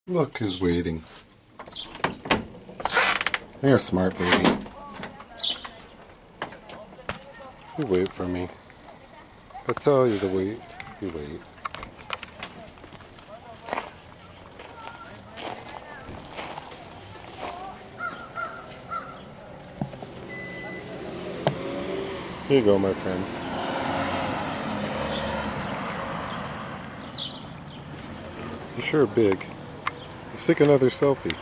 Look who's waiting. You're a smart baby. You wait for me. I tell you to wait. You wait. Here you go, my friend. You're sure big. Let's take another selfie.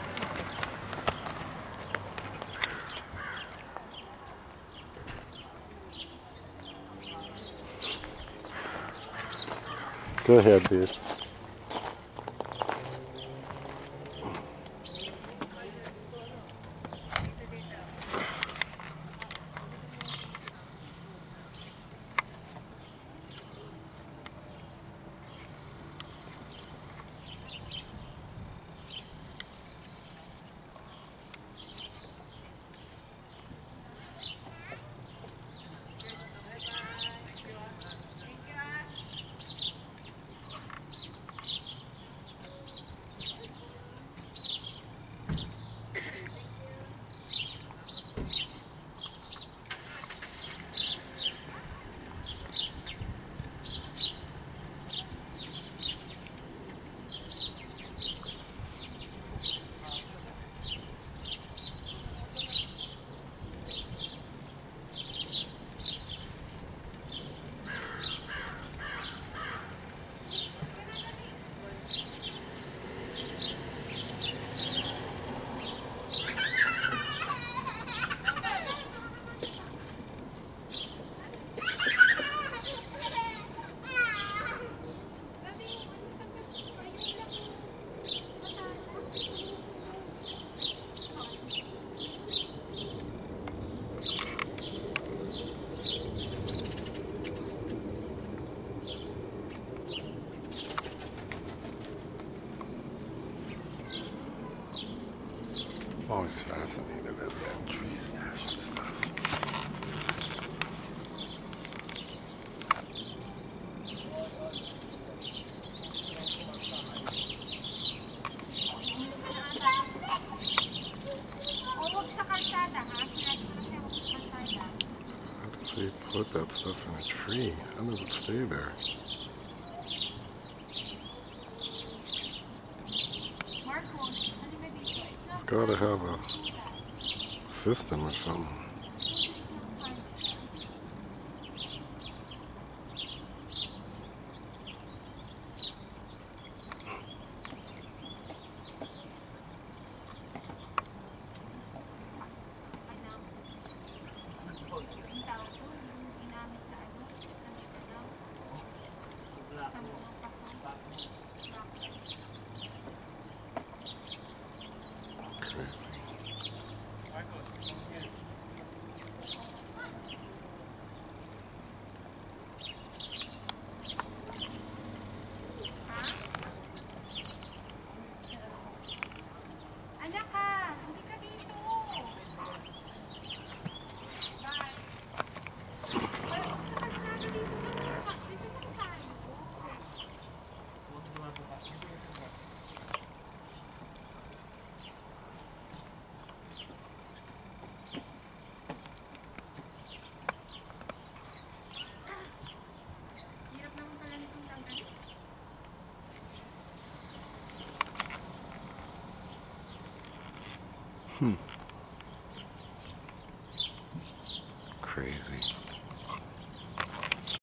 Go ahead, dude. I'm always fascinated with that tree stash and stuff. How does he put that stuff in a tree? How does it stay there? It's gotta have a system or something. Crazy.